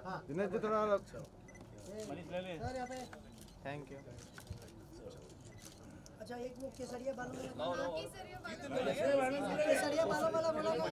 दिनेश जी थोड़ा सर यहाँ पे थैंक यू। अच्छा एक वो केसरिया बालों वाला केसरिया बालों वाला बोला